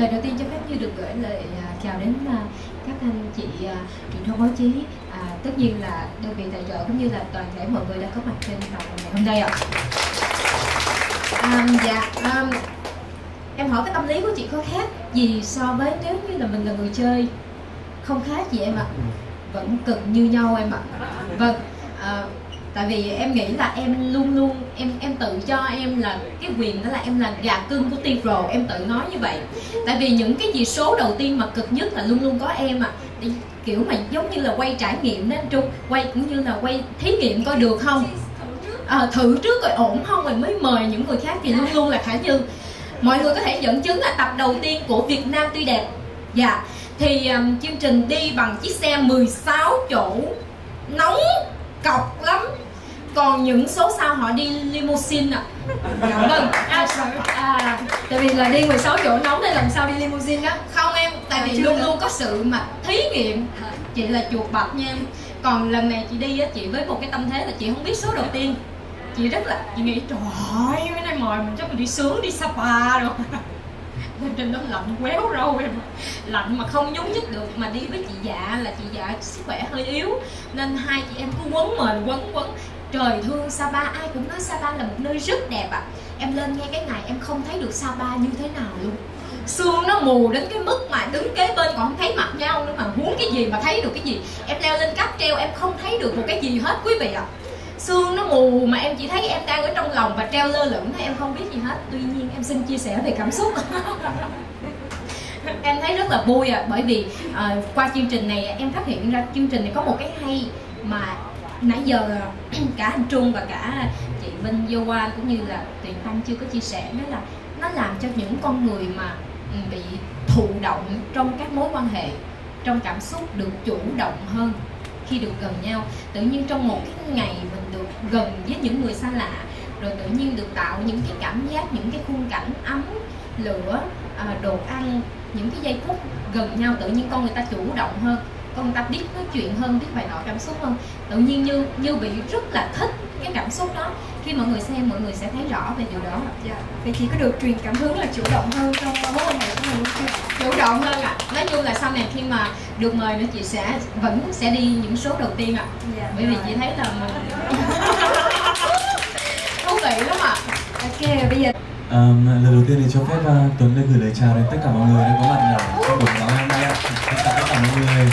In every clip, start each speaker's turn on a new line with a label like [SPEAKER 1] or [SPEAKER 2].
[SPEAKER 1] Lời đầu tiên cho phép Như được gửi lời chào đến các anh chị truyền thông báo chí, tất nhiên là đơn vị tài trợ cũng như là toàn thể mọi người đã có mặt trên tập ngày hôm nay ạ. Em hỏi cái tâm lý của chị có khác gì so với nếu như là mình là người chơi? Không khác gì em ạ, vẫn cực như nhau em ạ. Vâng, tại vì em nghĩ là em luôn luôn em tự cho em là cái quyền đó là em là gà cưng của Tiro, em tự nói như vậy. Tại vì những cái gì số đầu tiên mà cực nhất là luôn luôn có em ạ. Kiểu mà giống như là quay trải nghiệm đó anh Trung, quay cũng như là quay thí nghiệm coi được không, thử trước rồi ổn không rồi mới mời những người khác, thì luôn luôn là Khả Như. Mọi người có thể dẫn chứng là tập đầu tiên của Việt Nam Tươi Đẹp, dạ, thì chương trình đi bằng chiếc xe 16 chỗ, nóng cọc lắm. Còn những số sau họ đi limousine ạ. Vâng,
[SPEAKER 2] tại vì là đi 16 chỗ nóng nên làm sao đi limousine á?
[SPEAKER 1] Không em, tại vì luôn luôn có sự mà thí nghiệm. Chị là chuột bạch nha em. Còn lần này chị đi á, chị với một cái tâm thế là chị không biết số đầu tiên. Chị nghĩ trời ơi, cái này mời mình chắc mình đi sướng, đi Sapa rồi. Lên trên đó lạnh quéo râu em, lạnh mà không nhúc nhích được. Mà đi với chị Dạ là chị Dạ sức khỏe hơi yếu nên hai chị em cứ quấn mền quấn. Trời thương Sapa, ai cũng nói Sapa là một nơi rất đẹp ạ. Em lên ngay cái ngày em không thấy được Sapa như thế nào luôn. Sương nó mù đến cái mức mà đứng kế bên còn không thấy mặt nhau nữa, mà huống cái gì mà thấy được cái gì. Em leo lên cáp treo em không thấy được một cái gì hết quý vị ạ. Sương nó mù mà em chỉ thấy em đang ở trong lòng và treo lơ lửng thôi, em không biết gì hết. Tuy nhiên em xin chia sẻ về cảm xúc. Em thấy rất là vui ạ, bởi vì qua chương trình này em phát hiện ra chương trình này có một cái hay mà nãy giờ cả anh Trung và cả chị Minh Vô Hoa cũng như là Tuyền Thanh chưa có chia sẻ, đó là nó làm cho những con người mà bị thụ động trong các mối quan hệ, trong cảm xúc được chủ động hơn khi được gần nhau. Tự nhiên trong một cái ngày mình được gần với những người xa lạ, rồi tự nhiên được tạo những cái cảm giác, những cái khung cảnh ấm, lửa, đồ ăn, những cái giây phút gần nhau, tự nhiên con người ta chủ động hơn, con người ta biết nói chuyện hơn, biết bày tỏ cảm xúc hơn. Tự nhiên Như bị rất là thích cái cảm xúc đó. Khi mọi người xem, mọi người sẽ thấy rõ về điều đó.
[SPEAKER 2] Dạ. Vậy thì có được truyền cảm hứng là chủ động hơn trong mối quan hệ của mình không?
[SPEAKER 1] Chủ động hơn ạ. Nói chung là sau này khi mà được mời nữa chị vẫn sẽ đi những số đầu tiên ạ. Dạ, bởi vì chị thấy là mình thú vị lắm ạ.
[SPEAKER 2] Ok, bây giờ
[SPEAKER 3] lần đầu tiên thì cho phép Tuấn được gửi lời chào đến tất cả mọi người đã có mặt ở trong buổi báo hôm nay ạ. Tất cả mọi người.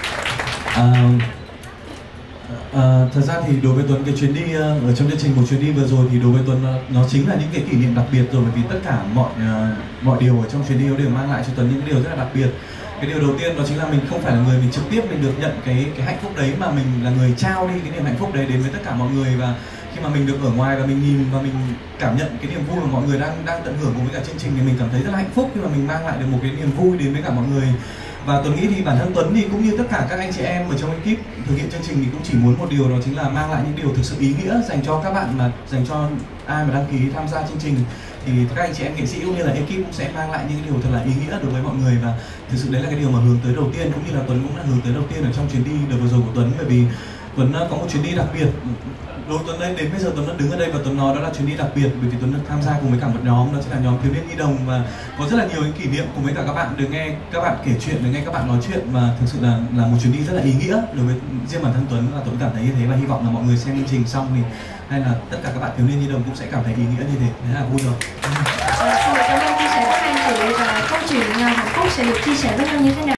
[SPEAKER 3] Thật ra thì đối với Tuấn, cái chuyến đi ở trong chương trình, một chuyến đi vừa rồi thì đối với Tuấn nó chính là những cái kỷ niệm đặc biệt rồi, bởi vì tất cả mọi điều ở trong chuyến đi nó đều mang lại cho Tuấn những cái điều rất là đặc biệt. Cái điều đầu tiên đó chính là mình không phải là người mình trực tiếp mình được nhận cái hạnh phúc đấy, mà mình là người trao đi cái niềm hạnh phúc đấy đến với tất cả mọi người. Và khi mà mình được ở ngoài và mình nhìn và mình cảm nhận cái niềm vui mà mọi người đang tận hưởng cùng với cả chương trình thì mình cảm thấy rất là hạnh phúc khi mà mình mang lại được một cái niềm vui đến với cả mọi người. Và Tuấn nghĩ thì bản thân Tuấn thì cũng như tất cả các anh chị em ở trong ekip thực hiện chương trình thì cũng chỉ muốn một điều, đó chính là mang lại những điều thực sự ý nghĩa dành cho các bạn, mà dành cho ai mà đăng ký tham gia chương trình. Thì các anh chị em nghệ sĩ cũng như là ekip cũng sẽ mang lại những cái điều thật là ý nghĩa đối với mọi người. Và thực sự đấy là cái điều mà hướng tới đầu tiên, cũng như là Tuấn cũng đã hướng tới đầu tiên ở trong chuyến đi đợt vừa rồi của Tuấn. Bởi vì Tuấn có một chuyến đi đặc biệt. Đối với Tuấn đây, đến bây giờ Tuấn đã đứng ở đây và Tuấn nói đó là chuyến đi đặc biệt, bởi vì Tuấn được tham gia cùng với cả một nhóm, đó chính là nhóm thiếu niên nhi đồng, và có rất là nhiều những kỷ niệm cùng với cả các bạn, được nghe các bạn kể chuyện, được nghe các bạn nói chuyện, và thực sự là một chuyến đi rất là ý nghĩa đối với riêng bản thân Tuấn. Và Tuấn cảm thấy như thế, và hy vọng là mọi người xem chương trình xong thì hay là tất cả các bạn thiếu niên nhi đồng cũng sẽ cảm thấy ý nghĩa như thế. Thế là vui rồi.
[SPEAKER 2] Xin cảm ơn chia sẻ của hai anh chị, và câu chuyện hạnh phúc sẽ được chia sẻ với nhau như thế nào?